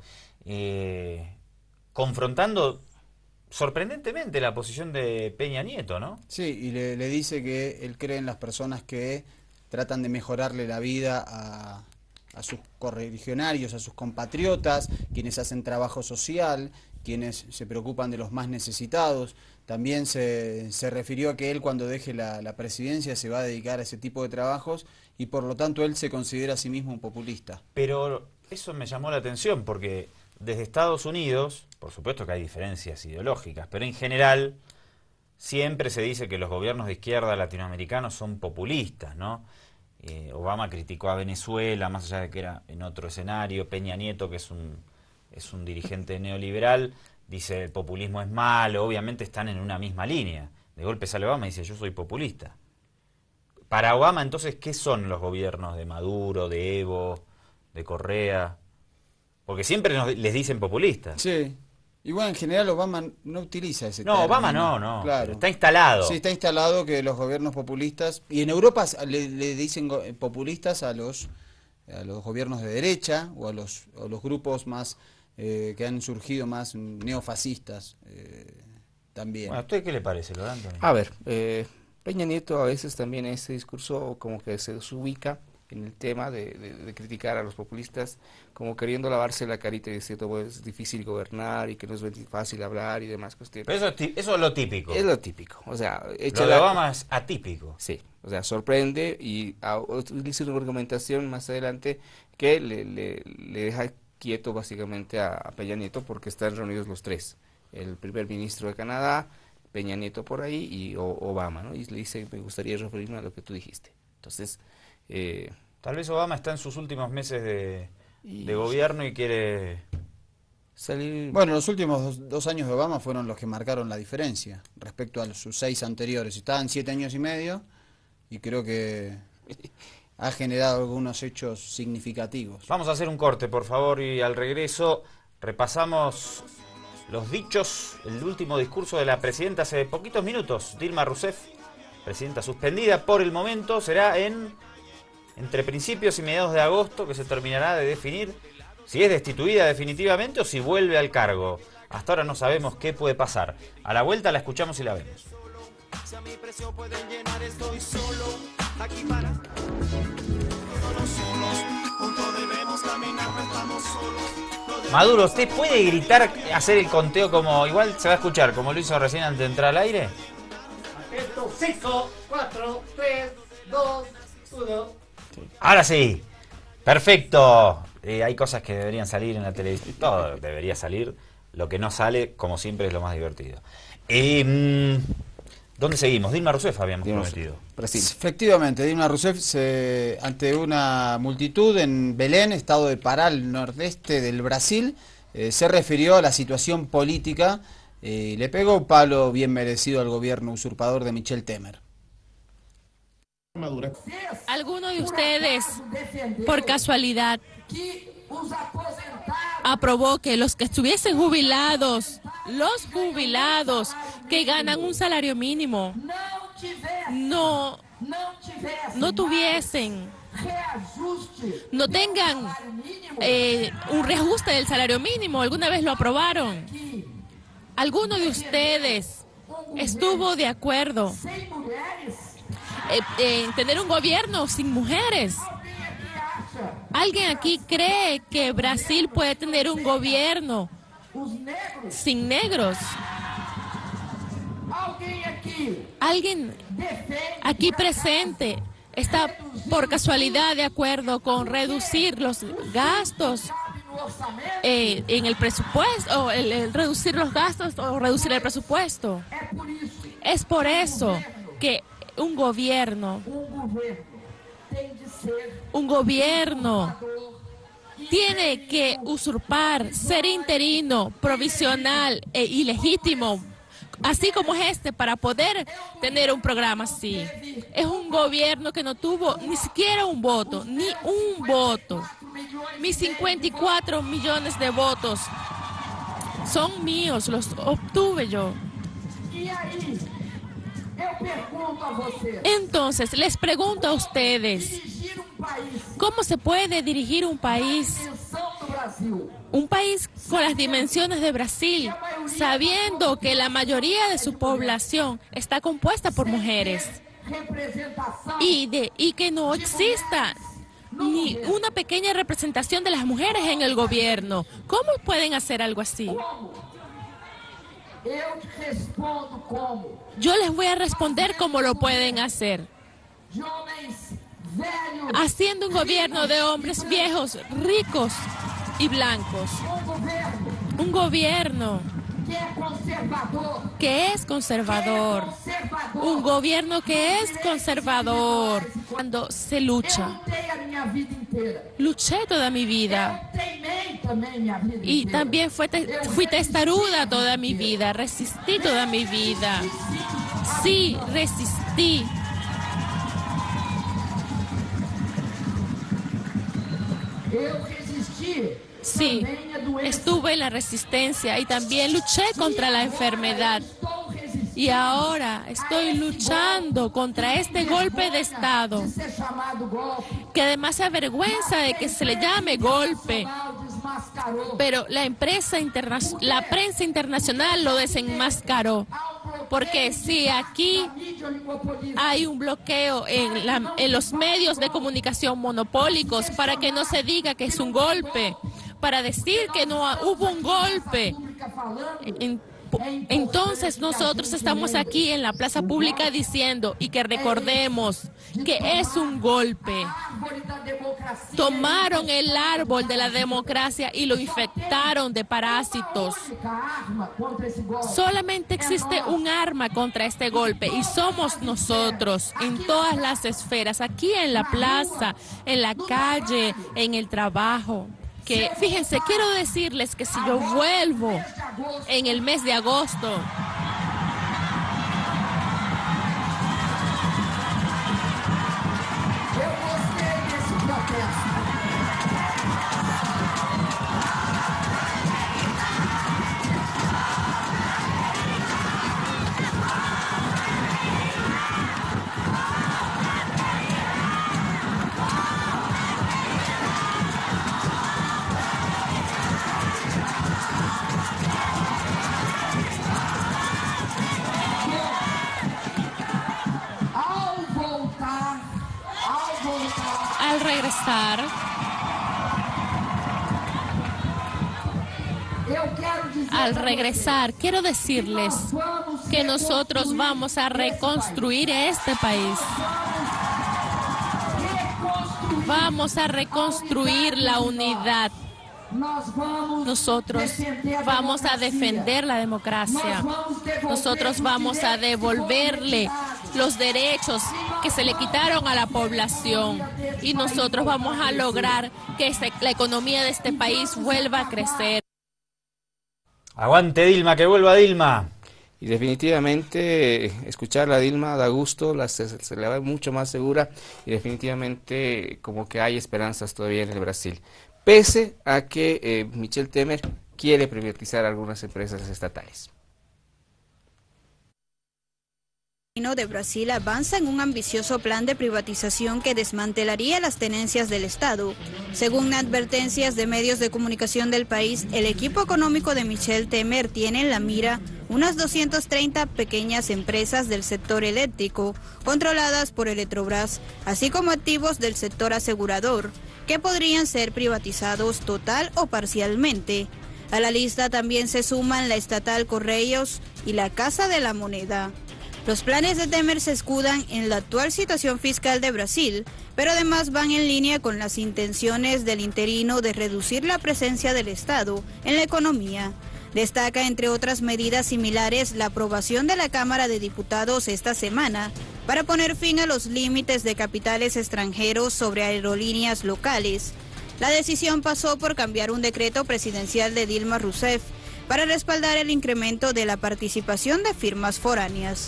eh, confrontando sorprendentemente la posición de Peña Nieto, ¿no? Sí, y le, le dice que él cree en las personas que tratan de mejorarle la vida a, a sus correligionarios, a sus compatriotas, quienes hacen trabajo social, quienes se preocupan de los más necesitados. También se, se refirió a que él, cuando deje la, la presidencia, se va a dedicar a ese tipo de trabajos y por lo tanto él se considera a sí mismo un populista. Pero eso me llamó la atención porque desde Estados Unidos, por supuesto que hay diferencias ideológicas, pero en general siempre se dice que los gobiernos de izquierda latinoamericanos son populistas, ¿no? Eh, Obama criticó a Venezuela, más allá de que era en otro escenario. Peña Nieto, que es un, es un dirigente neoliberal, dice el populismo es malo. Obviamente están en una misma línea. De golpe sale Obama y dice yo soy populista. Para Obama, entonces, ¿qué son los gobiernos de Maduro, de Evo, de Correa? Porque siempre nos, les dicen populistas. Sí. Y bueno, en general Obama no utiliza ese no, término. Obama no, no. Claro. Está instalado. Sí, está instalado que los gobiernos populistas... Y en Europa le, le dicen populistas a los, a los gobiernos de derecha o a los, a los grupos más eh, que han surgido más neofascistas eh, también. Bueno, ¿a usted qué le parece, Lorando? A ver, eh, Peña Nieto a veces también ese discurso como que se desubica en el tema de, de, de criticar a los populistas, como queriendo lavarse la carita y decir que es difícil gobernar y que no es fácil hablar y demás cuestiones. Pero eso es, eso es lo típico. Es lo típico. O sea, lo de Obama es atípico. Sí, o sea, sorprende y utiliza una argumentación más adelante que le, le, le deja quieto básicamente a, a Peña Nieto porque están reunidos los tres. El primer ministro de Canadá, Peña Nieto por ahí y o, Obama, ¿no? Y le dice, me gustaría referirme a lo que tú dijiste. Entonces... Eh, Tal vez Obama está en sus últimos meses de, de gobierno y quiere salir. Bueno, los últimos dos, dos años de Obama fueron los que marcaron la diferencia respecto a sus seis anteriores. Estaban siete años y medio y creo que ha generado algunos hechos significativos. Vamos a hacer un corte, por favor, y al regreso repasamos los dichos, el último discurso de la presidenta hace poquitos minutos, Dilma Rousseff, presidenta suspendida por el momento, será en... entre principios y mediados de agosto, que se terminará de definir si es destituida definitivamente o si vuelve al cargo. hasta ahora no sabemos qué puede pasar. A la vuelta la escuchamos y la vemos. Si a mi precio pueden llenar, estoy solo aquí para todos solos, juntos debemos caminar, no estamos solos. Maduro, ¿usted puede gritar, hacer el conteo como, igual se va a escuchar, como lo hizo recién antes de entrar al aire? cinco, cuatro, tres, dos, uno. Ahora sí, perfecto. Eh, hay cosas que deberían salir en la televisión, todo debería salir, lo que no sale, como siempre, es lo más divertido. Eh, ¿Dónde seguimos? Dilma Rousseff habíamos Dilma prometido. Brasil. Efectivamente, Dilma Rousseff, se, ante una multitud en Belén, estado de Pará, al nordeste del Brasil, eh, se refirió a la situación política y eh, le pegó un palo bien merecido al gobierno usurpador de Michel Temer. ¿Alguno de ustedes, por casualidad, aprobó que los que estuviesen jubilados, los jubilados que ganan un salario mínimo, no, no tuviesen, no tengan eh, un reajuste del salario mínimo? ¿Alguna vez lo aprobaron? ¿Alguno de ustedes estuvo de acuerdo eh, en tener un gobierno sin mujeres? ¿Alguien aquí cree que Brasil puede tener un gobierno sin negros? ¿Alguien aquí presente está por casualidad de acuerdo con reducir los gastos eh, en el presupuesto, o el, el reducir los gastos o reducir el presupuesto? Es por eso que un gobierno Un gobierno tiene que usurpar, ser interino, provisional e ilegítimo, así como es este, para poder tener un programa así. Es un gobierno que no tuvo ni siquiera un voto, ni un voto. Mis cincuenta y cuatro millones de votos son míos, los obtuve yo. Entonces, les pregunto a ustedes, ¿cómo se puede dirigir un país, un país con las dimensiones de Brasil, sabiendo que la mayoría de su población está compuesta por mujeres y, de, y que no exista ni una pequeña representación de las mujeres en el gobierno? ¿Cómo pueden hacer algo así? Yo les voy a responder cómo lo pueden hacer. Haciendo un gobierno de hombres viejos, ricos y blancos. Un gobierno que es conservador. Un gobierno que es conservador. Cuando se lucha. Luché toda mi vida. Y también fui, te fui testaruda toda mi vida. Resistí toda mi vida. Sí, resistí. Sí, estuve en la resistencia y también luché contra la enfermedad. Y ahora estoy luchando contra este golpe de Estado, que además se avergüenza de que se le llame golpe. Pero la, empresa interna la prensa internacional lo desenmascaró. Porque sí, aquí hay un bloqueo en, la, en los medios de comunicación monopólicos para que no se diga que es un golpe, para decir que no hubo un golpe. En, Entonces nosotros estamos aquí en la plaza pública diciendo y que recordemos que es un golpe. Tomaron el árbol de la democracia y lo infectaron de parásitos. Solamente existe un arma contra este golpe y somos nosotros en todas las esferas, aquí en la plaza, en la calle, en el trabajo. Que fíjense, quiero decirles que si yo vuelvo en el mes de agosto, al regresar, quiero decirles que nosotros vamos a reconstruir este país. Vamos a reconstruir la unidad. Nosotros vamos a defender la democracia. Nosotros vamos a devolverle los derechos que se le quitaron a la población. Y nosotros vamos a lograr que la economía de este país vuelva a crecer. Aguante Dilma, que vuelva Dilma. Y definitivamente escuchar a Dilma da gusto, la, se, se le va mucho más segura y definitivamente como que hay esperanzas todavía en el Brasil. Pese a que eh, Michel Temer quiere privatizar algunas empresas estatales. El gobierno de Brasil avanza en un ambicioso plan de privatización que desmantelaría las tenencias del Estado. Según advertencias de medios de comunicación del país, el equipo económico de Michel Temer tiene en la mira unas doscientas treinta pequeñas empresas del sector eléctrico, controladas por Eletrobras, así como activos del sector asegurador, que podrían ser privatizados total o parcialmente. A la lista también se suman la estatal Correios y la Casa de la Moneda. Los planes de Temer se escudan en la actual situación fiscal de Brasil, pero además van en línea con las intenciones del interino de reducir la presencia del Estado en la economía. Destaca, entre otras medidas similares, la aprobación de la Cámara de Diputados esta semana para poner fin a los límites de capitales extranjeros sobre aerolíneas locales. La decisión pasó por cambiar un decreto presidencial de Dilma Rousseff para respaldar el incremento de la participación de firmas foráneas.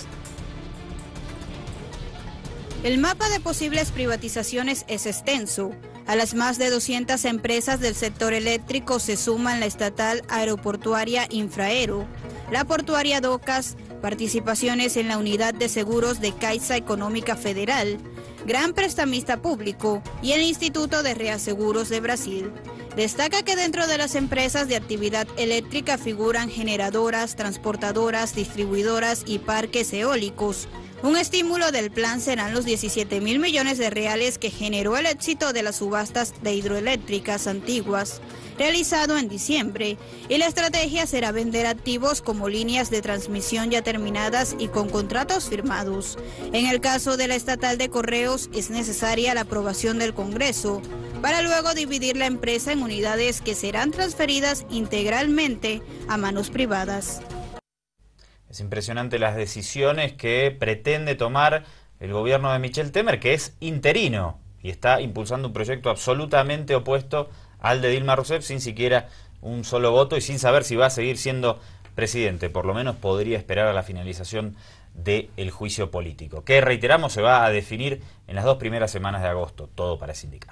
El mapa de posibles privatizaciones es extenso. A las más de doscientas empresas del sector eléctrico se suman la estatal aeroportuaria Infraero, la portuaria Docas, participaciones en la unidad de seguros de Caixa Económica Federal, gran prestamista público y el Instituto de Reaseguros de Brasil. Destaca que dentro de las empresas de actividad eléctrica figuran generadoras, transportadoras, distribuidoras y parques eólicos. Un estímulo del plan serán los diecisiete mil millones de reales que generó el éxito de las subastas de hidroeléctricas antiguas, realizado en diciembre, y la estrategia será vender activos como líneas de transmisión ya terminadas y con contratos firmados. En el caso de la estatal de Correos es necesaria la aprobación del Congreso, para luego dividir la empresa en unidades que serán transferidas integralmente a manos privadas. Es impresionante las decisiones que pretende tomar el gobierno de Michel Temer, que es interino y está impulsando un proyecto absolutamente opuesto al de Dilma Rousseff, sin siquiera un solo voto y sin saber si va a seguir siendo presidente. Por lo menos podría esperar a la finalización del juicio político, que, reiteramos, se va a definir en las dos primeras semanas de agosto. Todo parece indicar.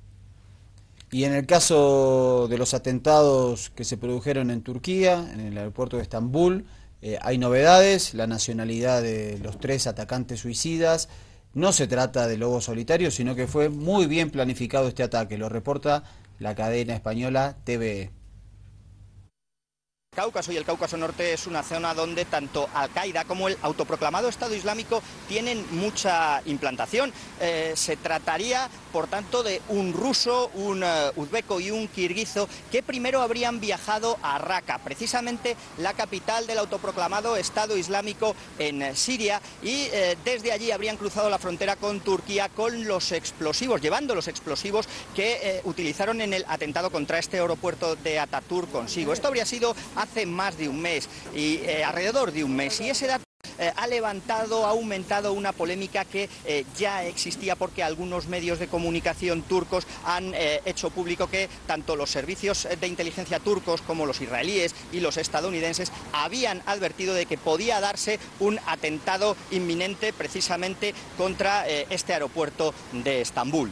Y en el caso de los atentados que se produjeron en Turquía, en el aeropuerto de Estambul, Eh, hay novedades, la nacionalidad de los tres atacantes suicidas. No se trata de lobos solitarios, sino que fue muy bien planificado este ataque, lo reporta la cadena española T V E. Cáucaso y el Cáucaso Norte es una zona donde tanto Al-Qaeda como el autoproclamado Estado Islámico tienen mucha implantación. Eh, se trataría, por tanto, de un ruso, un uh, uzbeco y un kirguizo que primero habrían viajado a Raqqa, precisamente la capital del autoproclamado Estado Islámico en eh, Siria, y eh, desde allí habrían cruzado la frontera con Turquía con los explosivos, llevando los explosivos que eh, utilizaron en el atentado contra este aeropuerto de Ataturk consigo. Esto habría sido hace más de un mes, y eh, alrededor de un mes, y ese dato eh, ha levantado, ha aumentado una polémica que eh, ya existía, porque algunos medios de comunicación turcos han eh, hecho público que tanto los servicios de inteligencia turcos como los israelíes y los estadounidenses habían advertido de que podía darse un atentado inminente precisamente contra eh, este aeropuerto de Estambul.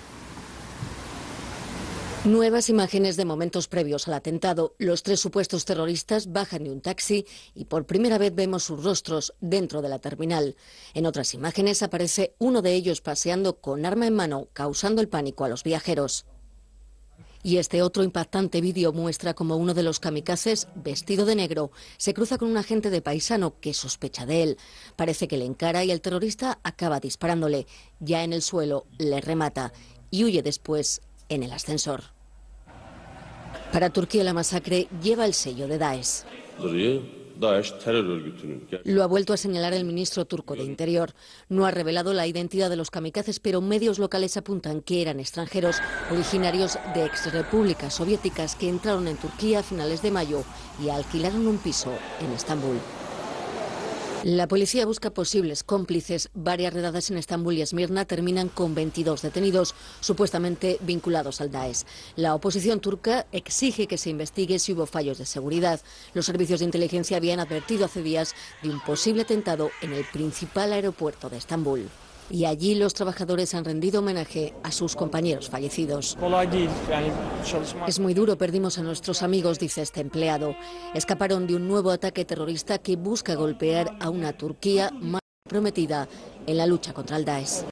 Nuevas imágenes de momentos previos al atentado. Los tres supuestos terroristas bajan de un taxi y por primera vez vemos sus rostros dentro de la terminal. En otras imágenes aparece uno de ellos paseando con arma en mano, causando el pánico a los viajeros. Y este otro impactante vídeo muestra cómo uno de los kamikazes, vestido de negro, se cruza con un agente de paisano que sospecha de él. Parece que le encara y el terrorista acaba disparándole. Ya en el suelo le remata y huye después en el ascensor. Para Turquía la masacre lleva el sello de Daesh. Lo ha vuelto a señalar el ministro turco de Interior. No ha revelado la identidad de los kamikazes, pero medios locales apuntan que eran extranjeros originarios de exrepúblicas soviéticas que entraron en Turquía a finales de mayo y alquilaron un piso en Estambul. La policía busca posibles cómplices. Varias redadas en Estambul y Esmirna terminan con veintidós detenidos, supuestamente vinculados al Daesh. La oposición turca exige que se investigue si hubo fallos de seguridad. Los servicios de inteligencia habían advertido hace días de un posible atentado en el principal aeropuerto de Estambul. Y allí los trabajadores han rendido homenaje a sus compañeros fallecidos. Es muy duro, perdimos a nuestros amigos, dice este empleado. Escaparon de un nuevo ataque terrorista que busca golpear a una Turquía más comprometida en la lucha contra el Daesh.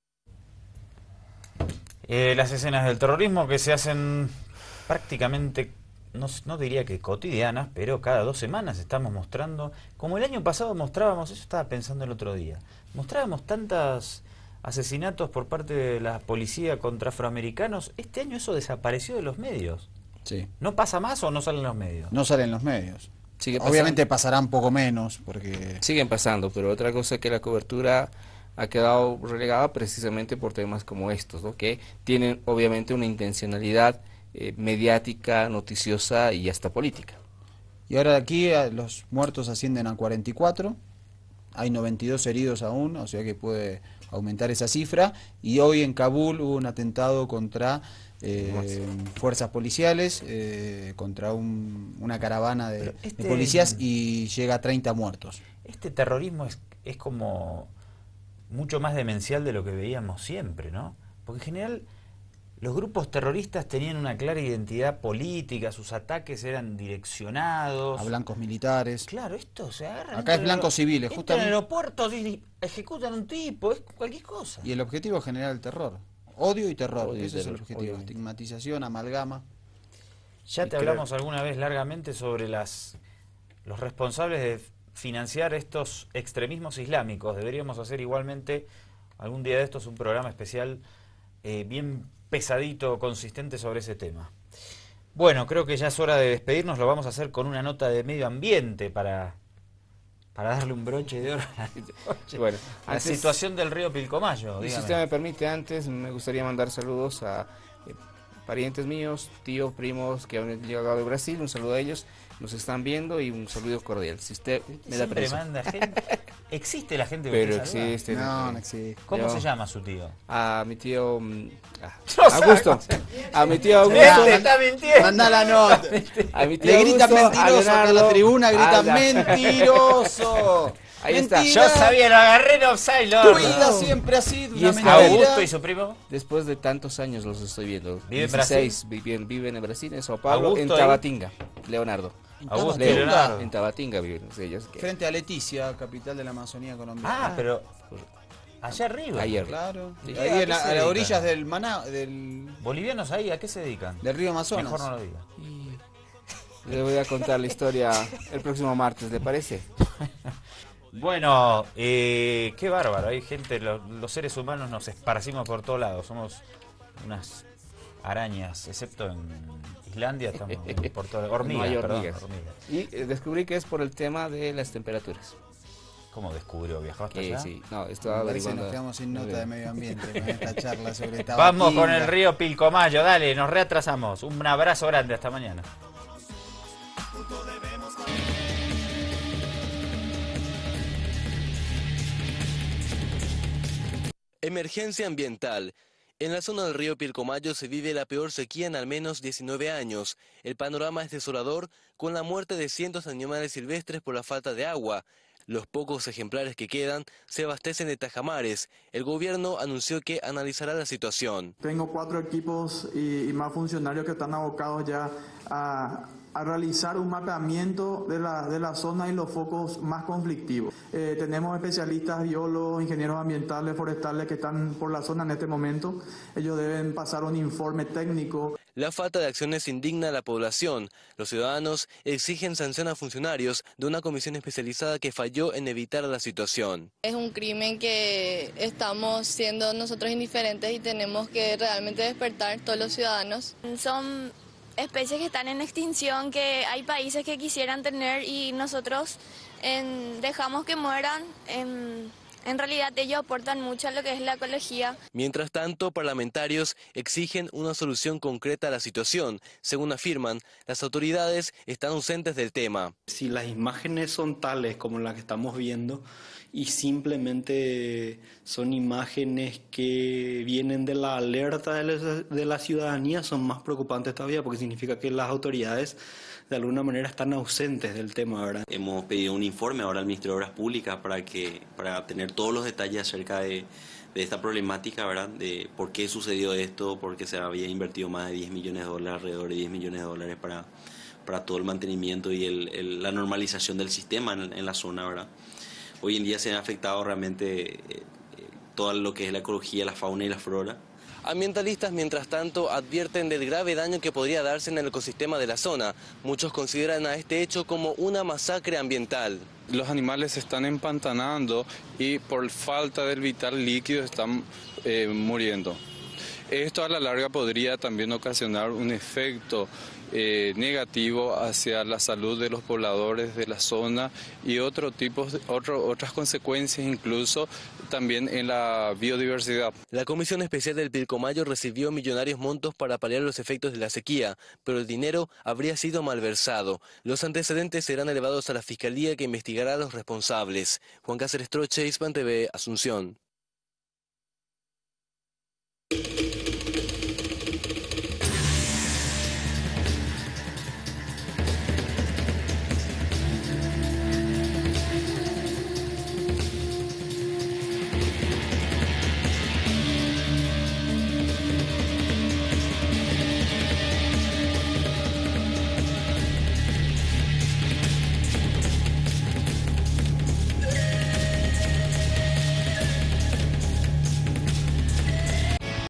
Eh, las escenas del terrorismo que se hacen prácticamente, no, no diría que cotidianas, pero cada dos semanas estamos mostrando, como el año pasado mostrábamos, eso estaba pensando el otro día, mostrábamos tantos asesinatos por parte de la policía contra afroamericanos. Este año eso desapareció de los medios. Sí. ¿No pasa más o no salen los medios? No salen los medios. Sigue Obviamente pasarán poco menos, porque... Siguen pasando, pero otra cosa es que la cobertura ha quedado relegada precisamente por temas como estos, ¿no? Que tienen obviamente una intencionalidad eh, mediática, noticiosa y hasta política. Y ahora aquí los muertos ascienden a cuarenta y cuatro, hay noventa y dos heridos aún, o sea que puede aumentar esa cifra, y hoy en Kabul hubo un atentado contra eh, fuerzas policiales, eh, contra un, una caravana de, este, de policías, y llega a treinta muertos. Este terrorismo es, es como mucho más demencial de lo que veíamos siempre, ¿no? Porque en general los grupos terroristas tenían una clara identidad política, sus ataques eran direccionados a blancos militares. Claro, esto se agarra. Acá es blancos civiles, justamente. En aeropuertos y ejecutan un tipo, es cualquier cosa. Y el objetivo es generar el terror. Odio y terror, Odio y ese terror, es el objetivo. obviamente. Estigmatización, amalgama. Ya Y te creo- hablamos alguna vez largamente sobre las los responsables de financiar estos extremismos islámicos. Deberíamos hacer igualmente algún día de estos un programa especial eh, bien pesadito, consistente sobre ese tema. Bueno, creo que ya es hora de despedirnos. Lo vamos a hacer con una nota de medio ambiente para, para darle un broche de oro a la, Bueno, la antes- situación del río Pilcomayo. Y si dígame. usted me permite, antes me gustaría mandar saludos a eh, parientes míos, tíos, primos que han llegado de Brasil. Un saludo a ellos, nos están viendo, y un saludo cordial. Si usted me da Siempre permiso. manda gente. ¿Existe la gente que Pero usted saluda? existe. No, no existe. ¿Cómo Yo- se llama su tío? A mi tío mm, ah, No sabe Augusto. cómo se- A mi tío Este Augusto. está mintiendo. Manda la nota. A mi tío Le gritan Augusto, a mentiroso, acá en la Leonardo. tribuna gritan Anda. mentiroso. Ahí está. Mentira. Yo sabía, lo agarré en offside, Tu Lord. vida siempre ha sido Y una es que mentira. Augusto y su primo. Después de tantos años los estoy viendo. ¿Vive en dieciséis, viven, viven en Brasil, en Sao Paulo, Augusto en ahí. Tabatinga. Leonardo. Augusto Tabatinga. y Leonardo. En Tabatinga viven ellos. que- Frente a Leticia, capital de la Amazonía colombiana. Ah, pero allá arriba. Ayer. Claro. Sí. Ahí ¿A qué en la- se a las dedican? orillas del Maná, del, Bolivianos ahí, ¿a qué se dedican? del río Amazonas. Mejor no lo diga. Le voy a contar la historia el próximo martes, ¿le parece? Bueno, eh, qué bárbaro. Hay gente, lo- los seres humanos nos esparcimos por todos lados. Somos unas arañas, excepto en Islandia, estamos por todas hormigas, No hay perdón, hormigas. hormigas. Y eh, descubrí que es por el tema de las temperaturas. ¿Cómo descubrió? ¿Viajó hasta Que allá? sí, no, estaba Me parece que averiguando. nos quedamos sin nota de medio ambiente con esta charla sobre Tabatinga. Vamos con el río Pilcomayo, dale, nos reatrasamos. Un abrazo grande, hasta mañana. Emergencia ambiental. En la zona del río Pilcomayo se vive la peor sequía en al menos diecinueve años. El panorama es desolador, con la muerte de cientos de animales silvestres por la falta de agua. Los pocos ejemplares que quedan se abastecen de tajamares. El gobierno anunció que analizará la situación. Tengo cuatro equipos y, y más funcionarios que están abocados ya a, a realizar un mapeamiento de la, de la zona y los focos más conflictivos. Eh, tenemos especialistas, biólogos, ingenieros ambientales, forestales que están por la zona en este momento. Ellos deben pasar un informe técnico. La falta de acciones indigna a la población. Los ciudadanos exigen sanción a funcionarios de una comisión especializada que falló en evitar la situación. Es un crimen que estamos siendo nosotros indiferentes y tenemos que realmente despertar todos los ciudadanos. Son especies que están en extinción, que hay países que quisieran tener y nosotros en, dejamos que mueran. En, en realidad ellos aportan mucho a lo que es la ecología. Mientras tanto, parlamentarios exigen una solución concreta a la situación. Según afirman, las autoridades están ausentes del tema. Si las imágenes son tales como las que estamos viendo y simplemente son imágenes que vienen de la alerta de la, de la ciudadanía, son más preocupantes todavía porque significa que las autoridades de alguna manera están ausentes del tema, ¿verdad? Hemos pedido un informe ahora al Ministerio de Obras Públicas para, que, para tener todos los detalles acerca de, de esta problemática, ¿verdad? De por qué sucedió esto, porque se había invertido más de diez millones de dólares, alrededor de diez millones de dólares para, para todo el mantenimiento y el, el, la normalización del sistema en, en la zona, ¿verdad? Hoy en día se ha afectado realmente eh, todo lo que es la ecología, la fauna y la flora. Ambientalistas, mientras tanto, advierten del grave daño que podría darse en el ecosistema de la zona. Muchos consideran a este hecho como una masacre ambiental. Los animales se están empantanando y por falta del vital líquido están eh, muriendo. Esto a la larga podría también ocasionar un efecto eh, negativo hacia la salud de los pobladores de la zona y otro tipo, otro, otras consecuencias incluso también en la biodiversidad. La Comisión Especial del Pilcomayo recibió millonarios montos para paliar los efectos de la sequía, pero el dinero habría sido malversado. Los antecedentes serán elevados a la Fiscalía, que investigará a los responsables. Juan Cáceres Troche, Hispan T V, Asunción.